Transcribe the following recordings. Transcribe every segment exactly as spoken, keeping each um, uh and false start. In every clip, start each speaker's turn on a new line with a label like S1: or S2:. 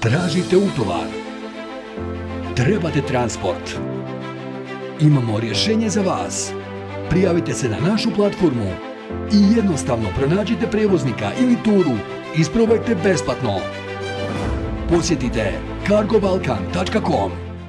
S1: Tražite utovar? Trebate transport? Imamo rješenje za vas. Prijavite se na našu platformu i jednostavno pronađite prijevoznika ili turu. Isprobajte besplatno. Posjetite cargo balkan tačka com.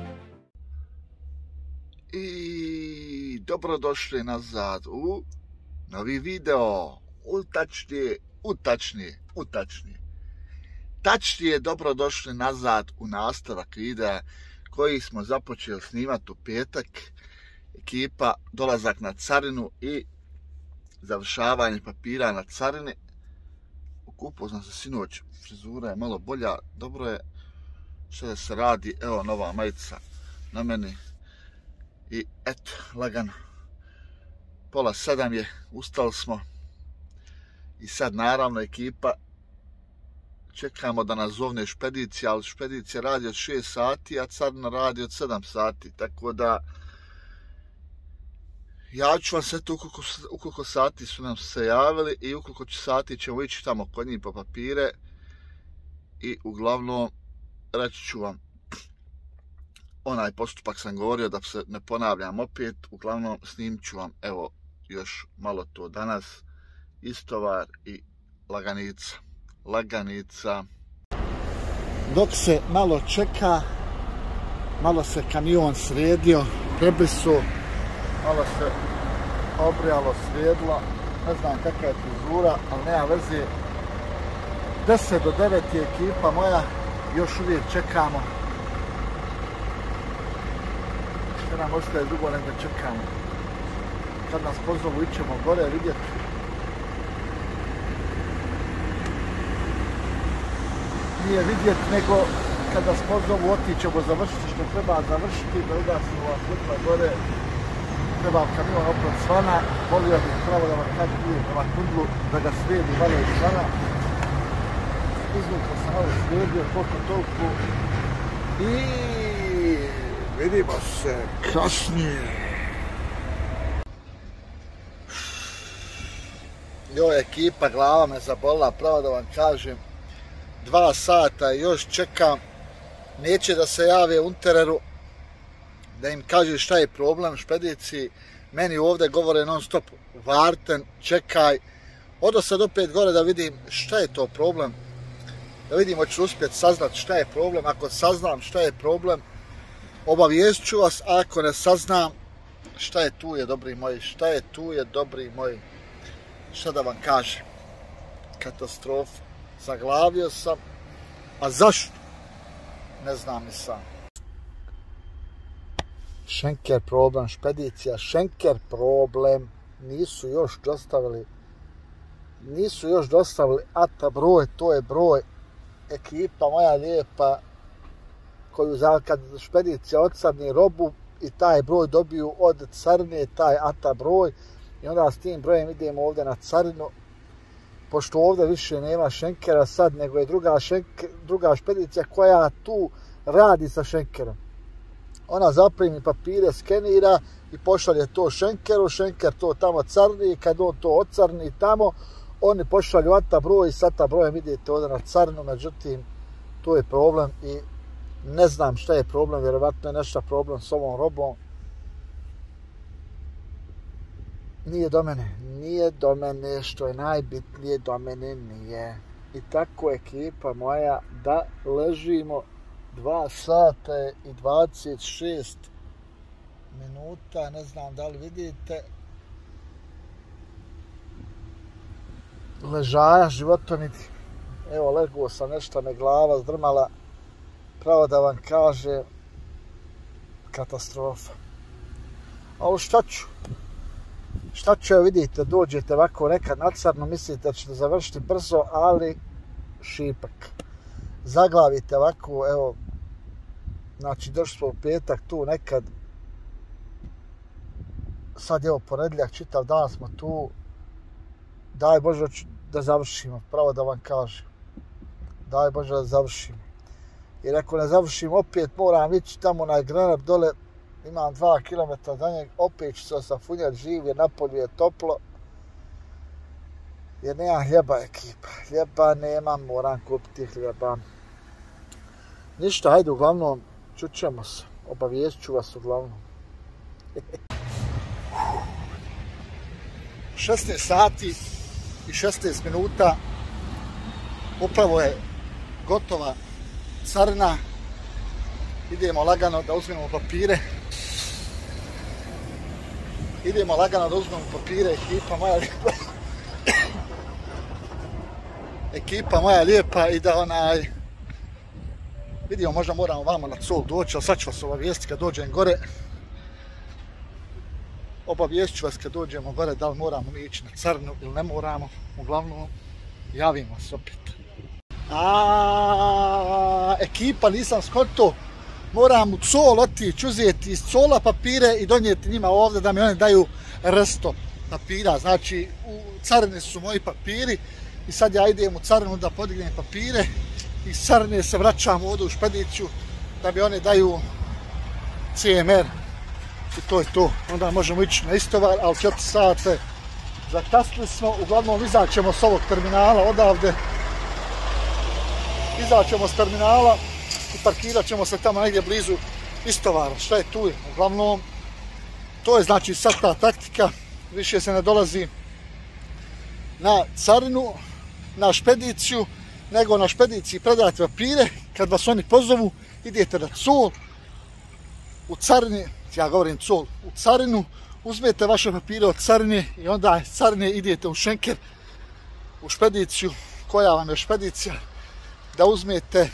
S2: I dobrodošli nazad u novi video. Utačnije, utačnije, utačnije. Tačnije dobrodošli nazad u nastavak videa koji smo započeli snimati u petak. Ekipa, dolazak na carinu i završavanje papira na carini. Okupao sam se sinoć, frizura je malo bolja, dobro je. Što da se radi, evo nova majica na meni. I eto, lagano. Pola sedam je, ustali smo. I sad naravno ekipa, čekamo da nas zovne špedicija, ali špedicija radi od šest sati, a carina radi od sedam sati. Tako da, ja ću vam sve to ukoliko, ukoliko sati su nam se javili i ukoliko sati ćemo ići tamo kod njih po papire. I uglavnom, reći ću vam, onaj postupak sam govorio da se ne ponavljam opet, uglavnom snimit ću vam, evo, još malo to danas, istovar i laganica. Laganica. Dok se malo čeka, malo se kamion sredio, prebrisu, malo se obrijalo, srijedilo, ne znam kakva je frizura, ali nema veze. deset do devet je ekipa moja, još uvijek čekamo. Što nam ostaje dugo nego čekamo. Kad nas pozovu ićemo gore vidjeti. Nije vidjeti, nego kad nas pozovu otićemo završiti što treba završiti, da ugasimo ova svjetla gore. Treba kamion opet svana, volio bih pravo da vam kad ide prema kundlu, da ga sredi malo iz svana. Izvukao sam malo sredio, koliko toliko. I vidimo se kasnije. Joj, ekipa, glava me zabolila, pravo da vam kažem. Dva sata još čekam. Neće da se jave Untereru, da im kaže šta je problem špediciji. Meni ovdje govore non stop, Varten, čekaj. Odo sad opet gore da vidim šta je to problem. Da vidim, hoću uspjeti saznat šta je problem. Ako saznam šta je problem, obavijest ću vas. A ako ne saznam, šta je tu je, dobri moji, šta je tu je, dobri moji. Šta da vam kažem? Katastrofa. Zaglavio sam. A zašto? Ne znam ni sam. Schenker problem, špedicija, Schenker problem. Nisu još dostavili, nisu još dostavili A T A broj, to je broj. Ekipa moja lijepa, koju za kad špedicija odsarni robu i taj broj dobiju od carine, taj A T A broj, i onda s tim brojem idemo ovdje na carinu. Pošto ovdje više nema Schenkera sad, nego je druga, šenker, druga špedicija koja tu radi sa Schenkerom. Ona zaprimi papire, skenira i pošalje to Schenkeru, Schenker to tamo carni, kad on to ocarni tamo, oni pošalju A T A broj i sa A T A brojem idete ovdje na carinu, međutim, to je problem i ne znam šta je problem, vjerovatno je nešto problem s ovom robom. Nije do mene, nije do mene, što je najbitnije, do mene nije. I tako ekipa moja, da ležimo dva sata i dvadeset šest minuta, ne znam da li vidite. Ležaja, životoniti. Evo, leguo sam, nešto me glava zdrmala. Pravo da vam kažem, katastrofa. Ali šta ću? Šta ću, vidite, dođete ovako nekad na carno, mislite da ćete završiti brzo, ali šipak. Zaglavite ovako, evo, znači došli smo u petak tu nekad, sad evo ponedjeljak, čitav dan smo tu, daj Bože da završimo, pravo da vam kažem, daj Bože da završimo. Jer ako ne završim, opet moram ići tamo na Grenab dole, imam dva kilometra do njeg, opet ću se osafunjati živ, jer napolju je toplo. Jer nema hljeba ekipa, hljeba nema, moram kupiti hljeba. Ništa, hajde, uglavnom, čućemo se. Obavijest ću vas uglavnom. šesnaest sati i šesnaest minuta. Upravo je gotova carina. Idemo lagano da uzmemo papire. Idemo lagano da uzmemo papire, ekipa moja lijepa. Ekipa moja lijepa i da onaj... Vidimo, možda moramo vamo na Col doći, ali sad ću vas obavijestiti kad dođem gore. Obavijest ću vas kad dođemo gore, da li moramo mi ići na carinu ili ne moramo. Uglavnom, javimo se opet. A ekipa, nisam skontao. Moram u Col otići, uzeti iz Cola papire i donijeti njima ovdje da mi oni daju resto papira. Znači, u carini su moji papiri i sad ja idem u carinu da podignem papire i iz carine se vraćam ovdje u špediciju da mi oni daju C M R i to je to. Onda možemo ići na istovar, ali četiri sate zakasnili smo. Uglavnom, izaćemo s ovog terminala odavde. Izaćemo s terminala i parkirat ćemo se tamo negdje blizu istovara. Šta je tu? Uglavnom, to je znači sad ta taktika. Više se ne dolazi na carinu, na špediciju, nego na špediciji predate papire. Kad vas oni pozovu, idete na Col, u carini, ja govorim Col, u carinu, uzmete vaše papire od carine i onda iz carine idete u Schenker, u špediciju, koja vam je špedicija, da uzmete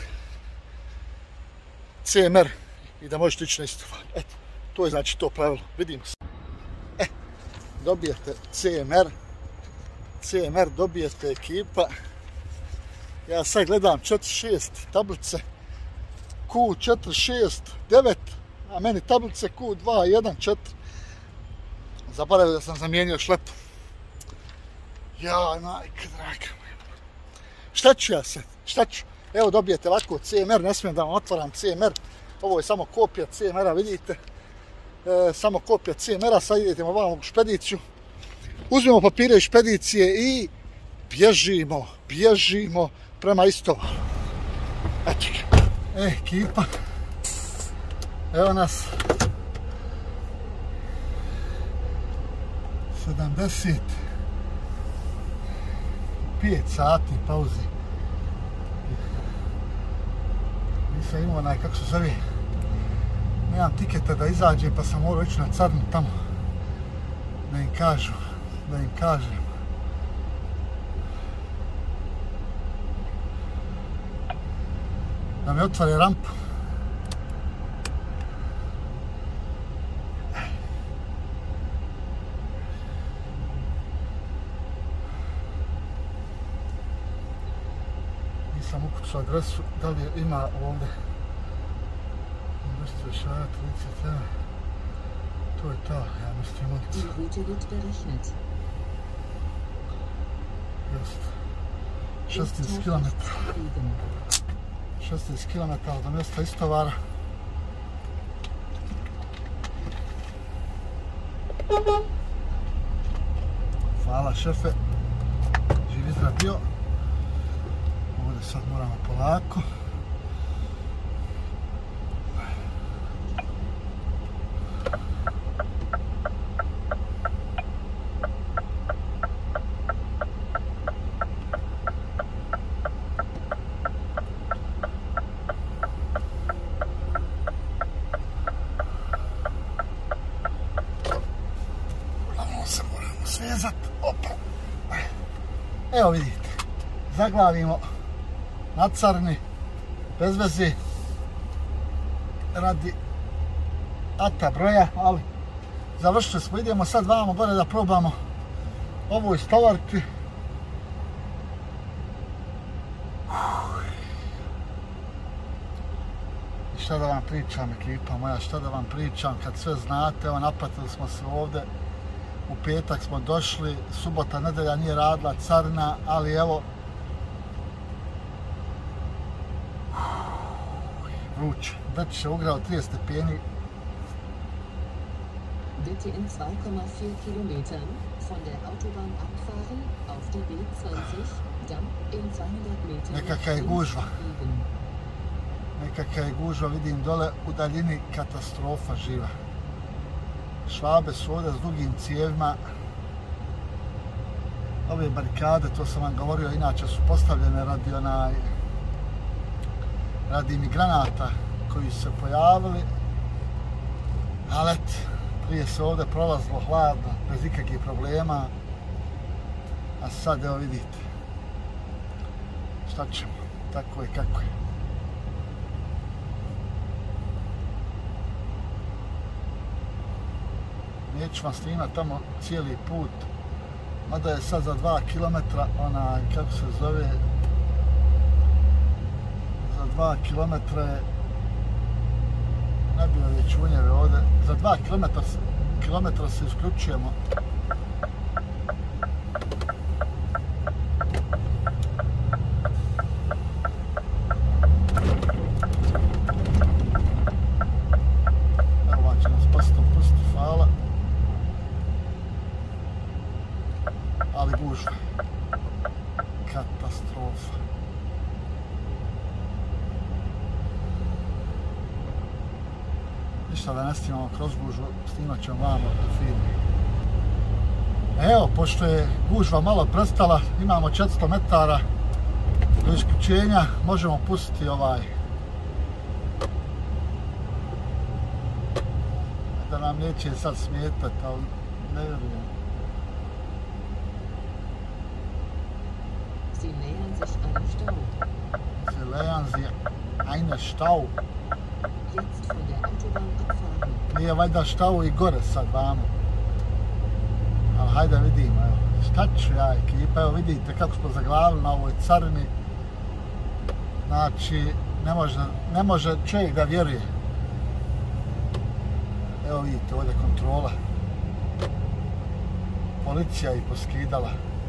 S2: C M R i da možete ići na istovar. Eto, to je znači to pravilo. Vidimo se. E, dobijete C M R. C M R dobijete, ekipa. Ja sad gledam četiri šest tablice. Q četiri šest devet, a meni tablice Q dva jedan četiri. Zaboravio da sam zamijenio šlepu. Ja, majka draga moja. Šta ću ja sad? Šta ću? Evo, dobijete ovako C M R, ne smijem da vam otvaram C M R. Ovo je samo kopija C M R-a, vidite. E, samo kopija C M R-a, sad idete ovamo u špediciju. Uzmemo papire iz špedicije i bježimo, bježimo prema istovaru. Eto ga. E, ekipa. Evo nas. sedamdeset pet sati pauzi. Nisam imao onaj, kako se zove, nemam tiketa da izađe, pa sam morao ići na carinu tamo. Da im kažu, da im kažem. Da mi otvore rampu. Nisam ukucao adresu, da li ima ovdje industrija šaja, trideset jedan. To je ta, ja mislim, ulica. Just. šesnaest kilometara. šesnaest kilometara do mjesta istovara. Hvala šefe, živi zdrav bio. Ovdje sad moramo polako. Svezat, opa. Evo vidite, zaglavimo na carini, bez veze, radi ata broja, ali završili smo, idemo sad vamo gore da probamo ovo istovariti. I šta da vam pričam, ekipa moja, šta da vam pričam, kad sve znate, evo naplatili smo se ovdje. U petak smo došli, subota, nedelja nije radila carina, ali evo... Vruće. Već se ugrao trideset stepeni.
S3: Bitte in zwei Komma vier Kilometern von der Autobahn abfahren auf die B zwanzig, dann in zweihundert Metern.
S2: Nekakva je gužva. kakva je gužva, vidim dole u daljini katastrofa živa. Švabe su ovdje s dugim cijevima. Ove barikade, to sam vam govorio, inače su postavljene radi onaj radi migranata koji su se pojavili. Ali et, prije se ovdje prolazilo hladno, bez ikakvih problema. A sad, evo vidite. Šta ćemo? Tako je kako je. Neću vam snimati tamo cijeli put. Mada je sad za dva kilometra, ona, kako se zove, za dva kilometra je, ne bilo je čunjeve ovdje, za dva kilometra, kilometra se isključujemo. Evo vam će nas posto pustiti, hvala. Ali gužva. Katastrofa. Ništa da ne snimamo kroz gužvu, snimat ćemo vamo u firmi. Evo, pošto je gužva malo prestala, imamo četiristo metara do isključenja, možemo pustiti ovaj da nam neće sad smetati, ali ne vjerujem.
S3: Sie nähern sich einem Stau.
S2: Sie nähern sich einem Stau.
S3: Jetzt von der Autobahn abfahren.
S2: Nije valjda štau i gore sad vamo. Ali hajde vidimo, evo. Šta ću ja ekipa, evo vidite kako smo zaglavili na ovoj carini. Znači, ne može, ne može čovjek da vjeruje. Evo vidite, ovdje kontrola. Policija je poskidala.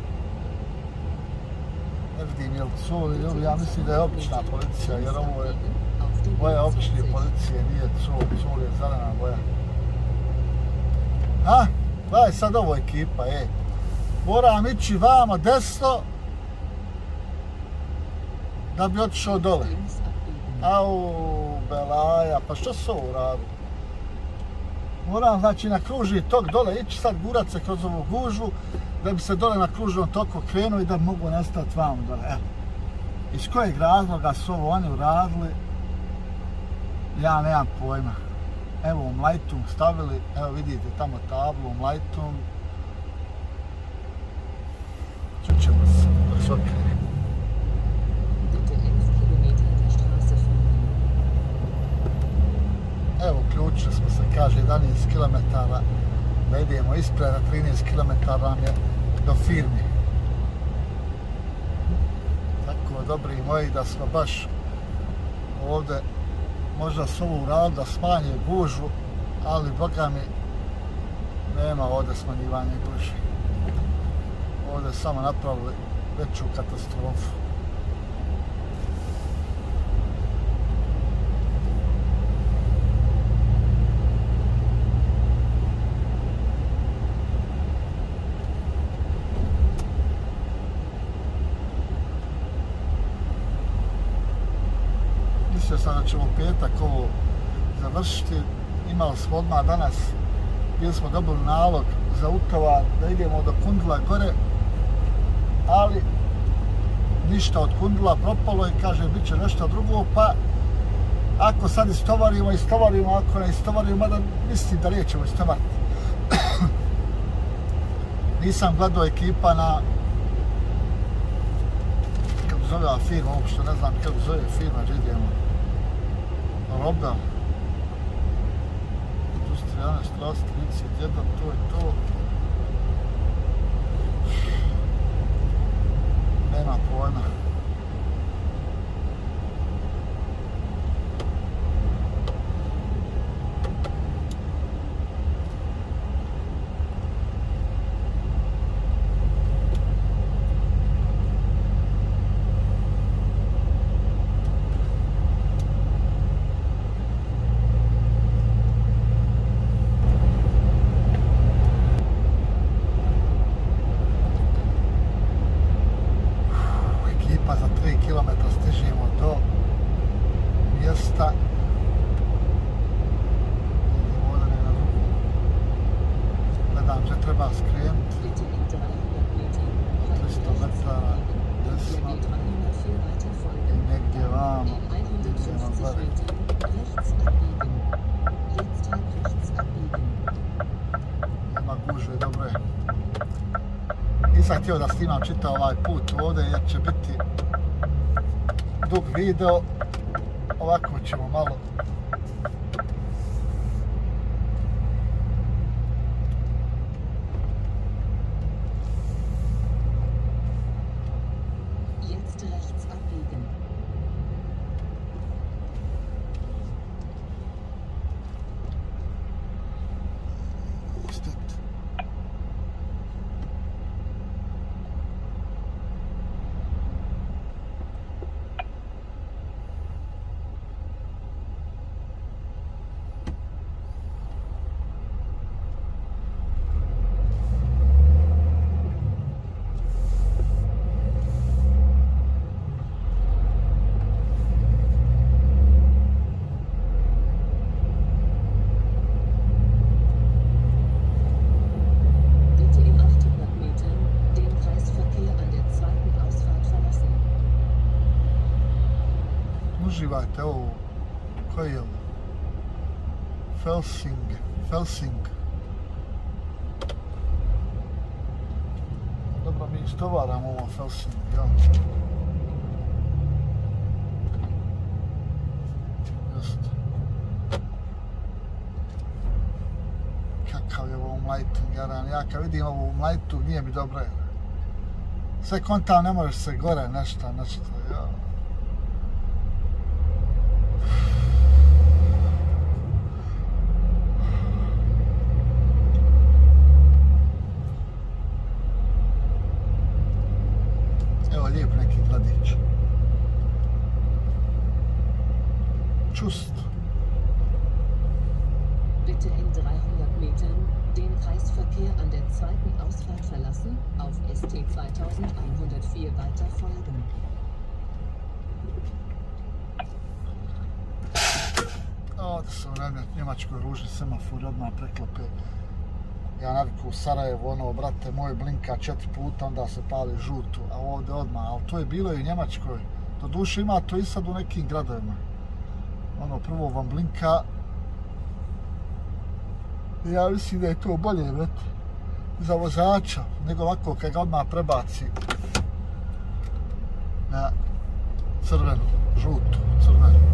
S2: Ne vidim je li cul ili ja mislim da je obična policija, jer ovo je boja obične policije, nije cul, cul je zelena boja. A, gledaj sad ovo ekipa, e. Moram ići vamo desno da bi otišao dole. Au, belaja, pa što su ovo uradili? Moram, znači, na kružni tok dole ići, sad gurat se kroz ovu gužvu, da bi se dole na kružnom toku krenuo i da bi mogu nastati vamo dole. Evo. Iz kojeg razloga su ovo oni uradili, ja nemam pojma. Evo, Umleitung stavili, evo vidite tamo tablu Umleitung. Čućemo se, dok se okrene.
S3: Bitte elf Kilometer der Straße folgen.
S2: Evo, uključili smo se, kaže jedanaest kilometara, da idemo ispred, a trinaest kilometara nam je do firmi. Tako, dobri moji, da smo baš ovdje, možda su ovo uradili da smanje gužvu, ali boga mi nema ovdje smanjivanja gužve. Ovdje samo napravili veću katastrofu. Mislio sam da ćemo u petak ovo završiti. Imali smo odmah danas, bili smo dobili nalog za utovar da idemo do Kundla gore, ali ništa od Kundla propalo i kaže bit će nešto drugo, pa ako sad istovarimo, istovarimo, ako ne istovarimo, mada mislim da nećemo istovariti. Nisam gledao ekipa na, kako zove ova firma, uopšte ne znam kako zove firma, gdje idemo. Robel. Industrijana Straße trideset jedan, to je to. Nema pojma. trista. Ovdje ne na drugu. Gledam gdje treba skrenuti.
S3: Bitte in dreihundert Metern
S2: tristo metara desno. I negdje vamo.
S3: In
S2: Idemo
S3: hundertfünfzig
S2: gore.
S3: Metern rechts abbiegen. Jetzt halb rechts abbiegen.
S2: Nema gužve, dobro je. Nisam htio da snimam čitav ovaj put ovdje jer će biti dug video. Ovako ćemo malo
S3: Jetzt rechts abbiegen.
S2: pustiti.
S3: Bitte in achthundert Metern den Kreisverkehr an der zweiten Ausfahrt verlassen.
S2: Uživajte ovo. Koji je ovo? Felsing. Felsing. Dobro, mi istovaramo ovo Felsing, jel? Just. Kakav je ovo umlajtu, jaran. Ja kad vidim ovo umlajtu, nije mi dobro. Sve kontam, ne možeš se gore nešto, nešto, jel? Evo lijep neki gradić. Čust.
S3: Bitte in dreihundert Metern den Kreisverkehr an der zweiten Ausfahrt verlassen, auf S T zweitausendeinhundertvier weiter folgen.
S2: Ovdje su u Njemačkoj ružni semafori odmah preklope. Ja naviku u Sarajevu, ono, brate moj, blinka četiri puta, onda se pali žutu, a ovdje odmah. Ali to je bilo i u Njemačkoj. Doduše ima to i sad u nekim gradovima. Ono, prvo vam blinka. Ja mislim da je to bolje, brate, za vozača, nego ovako kad ga odmah prebaci na crvenu, žutu, crvenu.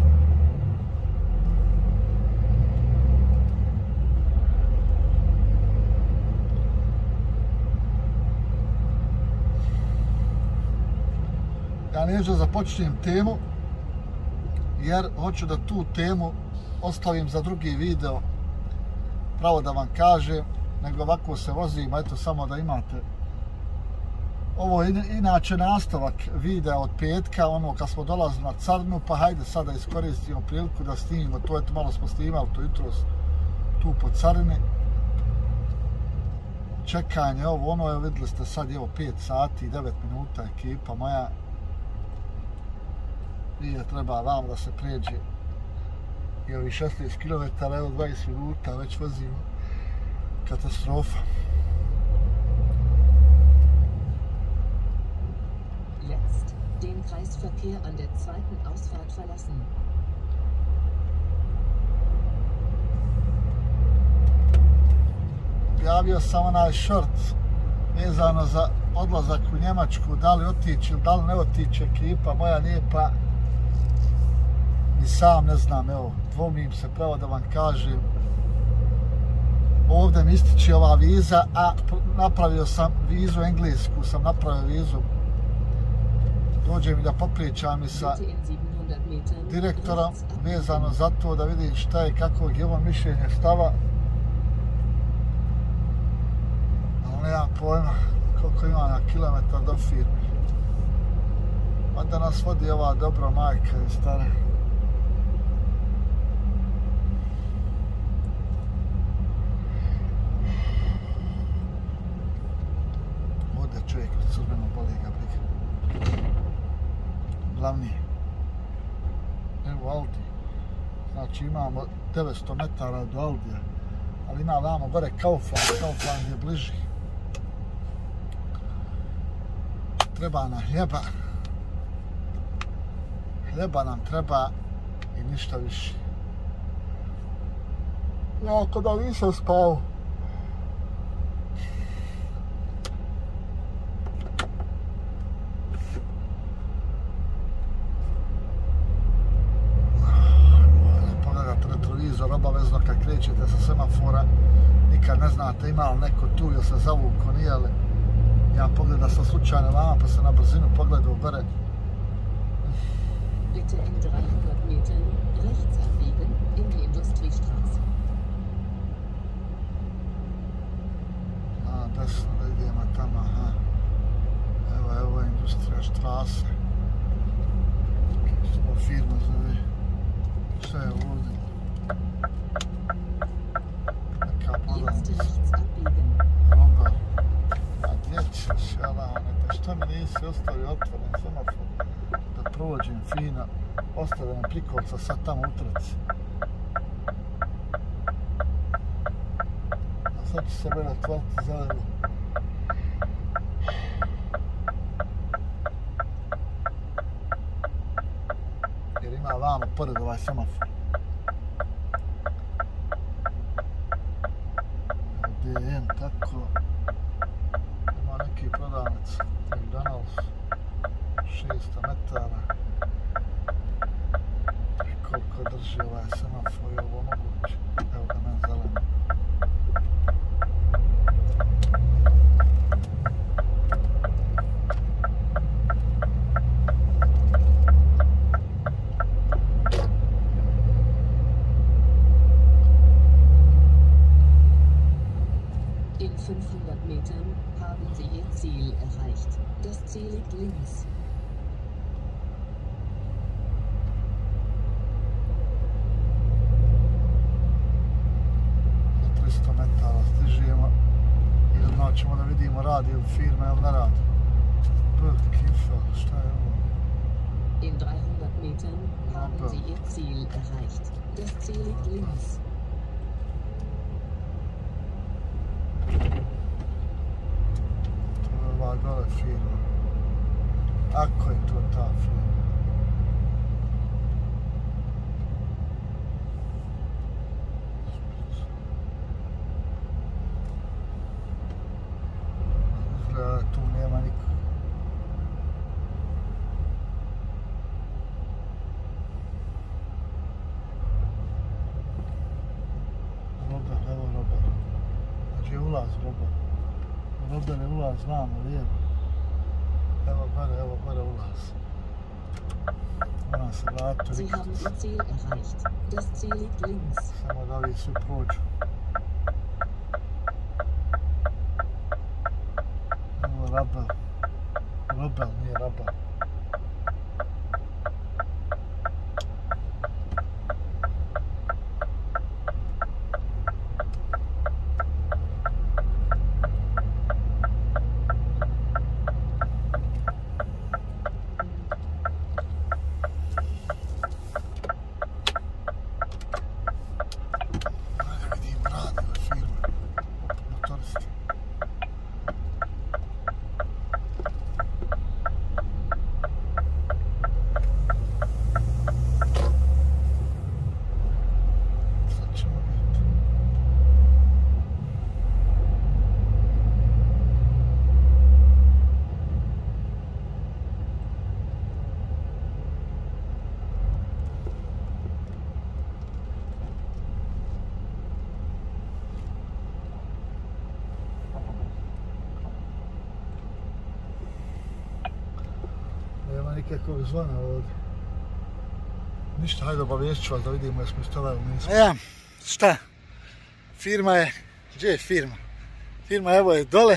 S2: Ja neću da započnem temu, jer hoću da tu temu ostavim za drugi video, pravo da vam kažem, nego ovako se vozim, eto samo da imate. Ovo je inače nastavak videa od petka, ono kad smo dolazili na Carinu, pa hajde sad da iskoristimo priliku da snimimo to, eto malo smo snimali to jutros tu po Carini. Čekanje, ovo ono je, vidjeli ste sad, evo pet sati i devet minuta ekipa moja. Nije treba vam da se pređe i ovi šesnaest kilometara, evo dvadeset minuta već vozimo. Katastrofa.
S3: Jetzt den Kreisverkehr an der zweiten Ausfahrt verlassen.
S2: Javio sam onaj short vezano za odlazak u Njemačku, da li otići ili da li ne otići ekipa moja lijepa. Ni sam ne znam, evo, dvomim se pravo da vam kažem. Ovdje mi ističe ova viza, a napravio sam vizu englesku, sam napravio vizu. Dođe mi da popričam i sa direktorom vezano za to, da vidim šta je, kako je ovo mišljenje stava. Ali nemam pojma koliko ima na kilometar do firme. Onda nas vodi ova dobra majka i stara. Ovdje čovjek od crveno boli ga briga. Glavni. Evo Audi. Znači imamo devetsto metara do Audija, ali ima vamo gore Kaufland, Kaufland je bliži. Treba nam hljeba, hljeba nam treba i ništa više. Ja kada nisam spao, obavezno kad krećete sa semafora, nikad ne znate ima li neko tu ili se zavuko, nije li. Ja pogledam sam slučajno vama pa sam na brzinu pogledao gore.
S3: Bitte in dreihundert Metern rechts abbiegen in die Industriestraße.
S2: A, desno da idemo tamo, aha. Evo, evo je Industrija štrase. Što firma zove. Šta je ovdje?
S3: Jetzt rechts abbiegen.
S2: Roba. A gdje ćeš, jalanete, što mi nisi ostavio otvoren semafor da prođem fino, ostavljam prikolca sad tamo u trci. A sad će se mene otvoriti zeleno. Jer ima vamo pored ovaj semafor. D M, tako, ima neki prodavnic, McDonald's, šesto metara, i koliko drži ovaj semafor i ovo moguće, evo ga meni zeleno.
S3: fünfhundert Metern haben Sie Ihr Ziel erreicht. Das Ziel liegt links.
S2: tristo metara stižemo i odmah ćemo da vidimo radi u firme ili ne radi. Brk, Kifel, šta je ovo?
S3: In dreihundert Metern haben Sie Ihr Ziel erreicht. Das Ziel liegt links.
S2: Ova gole firma. Ako je to ta firma? Izgleda tu nema niko. Robert, evo Robert. Znači je ulaz Robert. Robert je ulaz vamo, lijevo. Evo gore, evo gore ulaz. Moram se vratiti.
S3: Sie haben Ihr Ziel erreicht. Das Ziel liegt links.
S2: Samo da li svi prođu. Evo Rabel. Robel, nije Rabel. Nema nikakvog zvona ovdje. Ništa, hajde obavijest ću vas da vidimo jesmo istovaj ili nismo. Ja, šta? Firma je, gdje je firma? Firma evo je dole,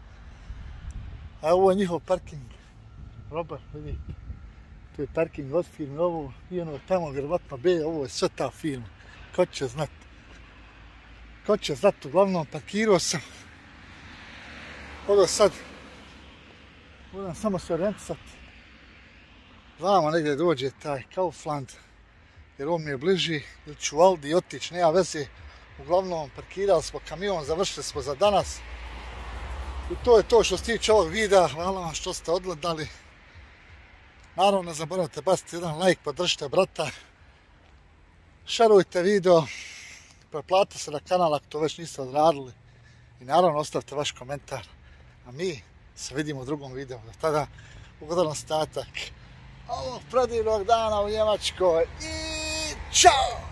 S2: a ovo je njihov parking. Robert, vidi, tu je parking od firme, ovo i ono tamo vjerovatno B, ovo je sve ta firma. Ko će znat? Ko će znat, uglavnom parkirao sam. Ovo sad, budem samo se orijentisati. Vamo negdje dođe taj Kaufland jer on mi je bliži, ili ću u Aldi otići, nema veze. Uglavnom, parkirali smo kamion, završili smo za danas. I to je to što se tiče ovog videa, hvala vam što ste odgledali. Naravno, ne zaboravite baciti jedan like, podržite brata. Šerujte video, pretplatite se na kanal ako to već niste odradili. I naravno, ostavite vaš komentar. A mi se vidimo u drugom videu. Do tada, ugodan ostatak ovog predivnog dana u Njemačkoj. I čao!